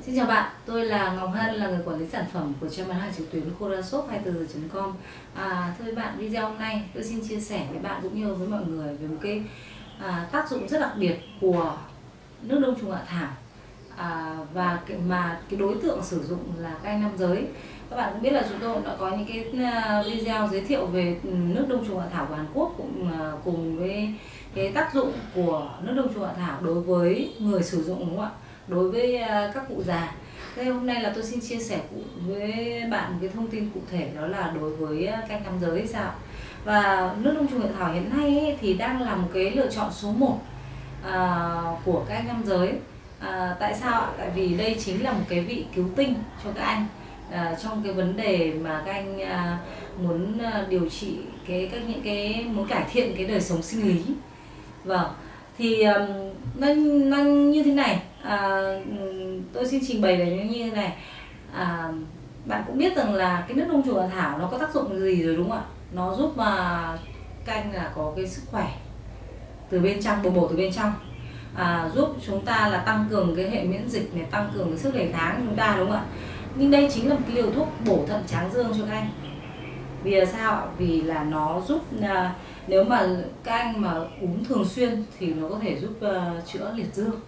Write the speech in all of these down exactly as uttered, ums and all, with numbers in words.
Xin chào bạn, tôi là Ngọc Hân, là người quản lý sản phẩm của trang bán hàng trực tuyến Kodashop hai mươi tư giờ chấm com. À, thưa bạn, video hôm nay tôi xin chia sẻ với bạn cũng như với mọi người về một cái à, tác dụng rất đặc biệt của nước đông trùng hạ thảo, à, và cái, mà cái đối tượng sử dụng là các anh nam giới. Các bạn cũng biết là chúng tôi đã có những cái video giới thiệu về nước đông trùng hạ thảo của Hàn Quốc, cũng cùng với cái tác dụng của nước đông trùng hạ thảo đối với người sử dụng, đúng không ạ? Đối với các cụ già. Thế hôm nay là tôi xin chia sẻ với bạn cái thông tin cụ thể, đó là đối với các anh nam giới sao. Và nước đông trùng hạ thảo hiện nay ấy, thì đang là một cái lựa chọn số một à, của các anh nam giới. À, tại sao ạ? Tại vì đây chính là một cái vị cứu tinh cho các anh à, trong cái vấn đề mà các anh à, muốn điều trị cái các những cái muốn cải thiện cái đời sống sinh lý. Vâng, thì nó, nó như thế này, à, tôi xin trình bày là như thế này. À, bạn cũng biết rằng là cái nước đông trùng hạ thảo nó có tác dụng gì rồi, đúng không ạ? Nó giúp mà canh là có cái sức khỏe từ bên trong, bổ bổ từ bên trong, à, giúp chúng ta là tăng cường cái hệ miễn dịch này, tăng cường cái sức đề kháng của chúng ta, đúng không ạ? Nhưng đây chính là một cái liều thuốc bổ thận tráng dương cho các anh. Vì là sao ạ? Vì là nó giúp à, nếu mà các anh mà uống thường xuyên thì nó có thể giúp uh, chữa liệt dương.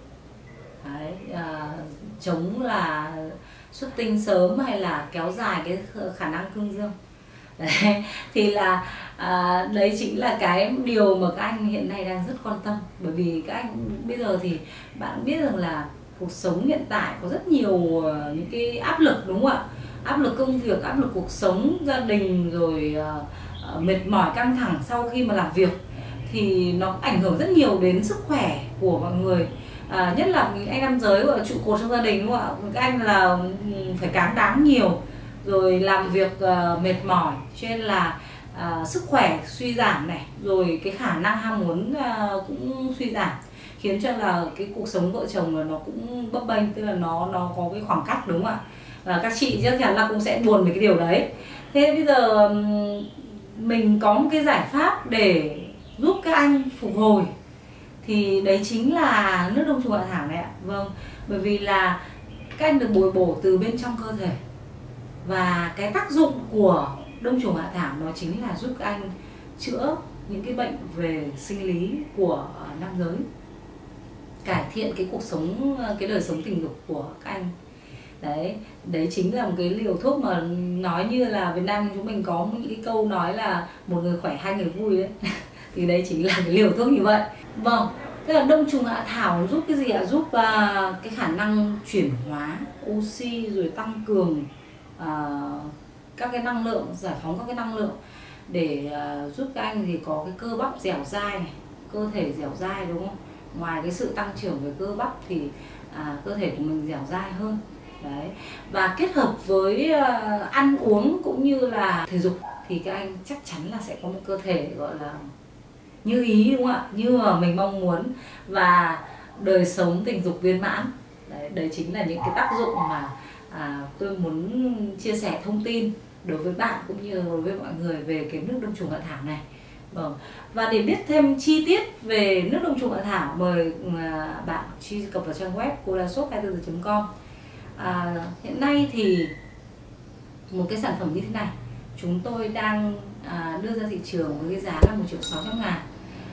Đấy, à, chống là xuất tinh sớm hay là kéo dài cái khả năng cương dương. Đấy, thì là à, đấy chính là cái điều mà các anh hiện nay đang rất quan tâm. Bởi vì các anh bây giờ thì bạn biết rằng là cuộc sống hiện tại có rất nhiều uh, những cái áp lực, đúng không ạ? Áp lực công việc, áp lực cuộc sống, gia đình, rồi uh, mệt mỏi căng thẳng sau khi mà làm việc, thì nó ảnh hưởng rất nhiều đến sức khỏe của mọi người. À, nhất là anh nam giới gọi là trụ cột trong gia đình, đúng không ạ? Các anh là phải cáng đáng nhiều, rồi làm việc uh, mệt mỏi, cho nên là uh, sức khỏe suy giảm này, rồi cái khả năng ham muốn uh, cũng suy giảm, khiến cho là cái cuộc sống vợ chồng là nó cũng bấp bênh, tức là nó nó có cái khoảng cách, đúng không ạ? Và các chị chắc chắn là cũng sẽ buồn về cái điều đấy. Thế bây giờ mình có một cái giải pháp để giúp các anh phục hồi, thì đấy chính là nước đông trùng hạ thảo này ạ. Vâng, bởi vì là các anh được bồi bổ từ bên trong cơ thể, và cái tác dụng của đông trùng hạ thảo nó chính là giúp các anh chữa những cái bệnh về sinh lý của nam giới, cải thiện cái cuộc sống, cái đời sống tình dục của các anh. Đấy, đấy chính là một cái liều thuốc mà nói như là Việt Nam chúng mình có những cái câu nói là một người khỏe hai người vui đấy. Thì đấy chính là cái liều thuốc như vậy. Vâng, tức là đông trùng hạ thảo giúp cái gì ạ? Giúp uh, cái khả năng chuyển hóa oxy, rồi tăng cường uh, các cái năng lượng, giải phóng các cái năng lượng để uh, giúp các anh thì có cái cơ bắp dẻo dai này, cơ thể dẻo dai, đúng không? Ngoài cái sự tăng trưởng về cơ bắp thì uh, cơ thể của mình dẻo dai hơn. Đấy. Và kết hợp với uh, ăn uống cũng như là thể dục thì các anh chắc chắn là sẽ có một cơ thể gọi là như ý, đúng không ạ? Như mà mình mong muốn, và đời sống tình dục viên mãn. Đấy, đấy chính là những cái tác dụng mà à, tôi muốn chia sẻ thông tin đối với bạn cũng như đối với mọi người về cái nước đông trùng hạ thảo này. Vâng. Và để biết thêm chi tiết về nước đông trùng hạ thảo, mời à, bạn truy cập vào trang web kodashop hai mươi tư giờ chấm com. À, hiện nay thì một cái sản phẩm như thế này chúng tôi đang à, đưa ra thị trường với cái giá là một triệu sáu trăm ngàn,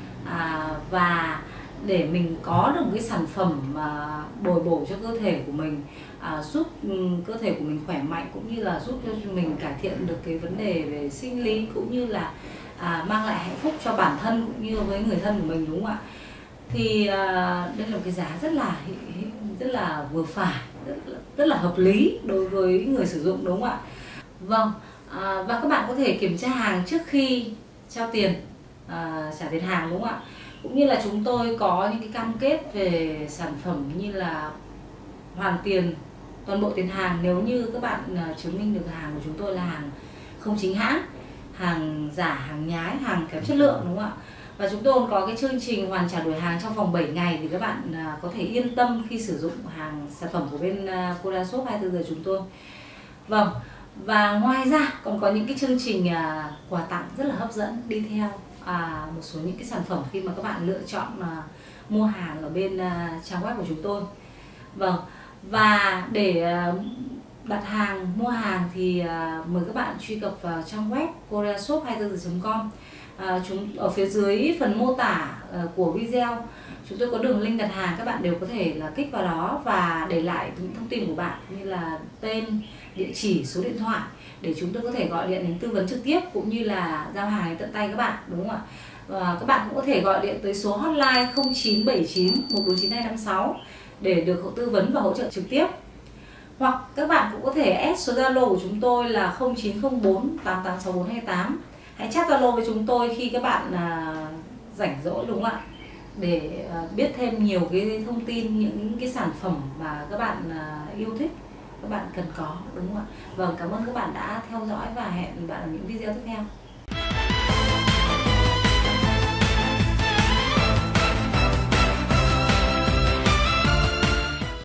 à, và để mình có được một cái sản phẩm mà bồi bổ cho cơ thể của mình, à, giúp um, cơ thể của mình khỏe mạnh, cũng như là giúp cho mình cải thiện được cái vấn đề về sinh lý, cũng như là à, mang lại hạnh phúc cho bản thân cũng như với người thân của mình, đúng không ạ? Thì à, đây là một cái giá rất là rất là vừa phải, rất là, rất là hợp lý đối với người sử dụng, đúng không ạ? Vâng, à, và các bạn có thể kiểm tra hàng trước khi trao tiền, à, trả tiền hàng, đúng không ạ? Cũng như là chúng tôi có những cái cam kết về sản phẩm như là hoàn tiền toàn bộ tiền hàng nếu như các bạn à, chứng minh được hàng của chúng tôi là hàng không chính hãng, hàng giả, hàng nhái, hàng kém chất lượng, đúng không ạ? Và chúng tôi còn có cái chương trình hoàn trả đổi hàng trong vòng bảy ngày, thì các bạn à, có thể yên tâm khi sử dụng hàng sản phẩm của bên à, Kodashop hai mươi tư giờ chúng tôi. Vâng, và ngoài ra còn có những cái chương trình à, quà tặng rất là hấp dẫn đi theo à, một số những cái sản phẩm khi mà các bạn lựa chọn à, mua hàng ở bên à, trang web của chúng tôi. Vâng, Và để à, đặt hàng, mua hàng thì à, mời các bạn truy cập vào trang web koreashop hai mươi bốn giờ chấm com. À, chúng ở phía dưới phần mô tả à, của video chúng tôi có đường link đặt hàng, các bạn đều có thể là kích vào đó và để lại những thông tin của bạn như là tên, địa chỉ, số điện thoại để chúng tôi có thể gọi điện đến tư vấn trực tiếp cũng như là giao hàng đến tận tay các bạn, đúng không ạ? Và các bạn cũng có thể gọi điện tới số hotline không chín bảy chín một bốn chín hai năm sáu để được hỗ tư vấn và hỗ trợ trực tiếp. Hoặc các bạn cũng có thể add số Zalo của chúng tôi là không chín không bốn tám tám sáu bốn hai tám. Hãy chat Zalo với chúng tôi khi các bạn à, rảnh rỗi, đúng không ạ? Để à, biết thêm nhiều cái thông tin, những cái sản phẩm mà các bạn à, yêu thích, các bạn cần có, đúng không ạ? Vâng, cảm ơn các bạn đã theo dõi và hẹn bạn ở những video tiếp theo.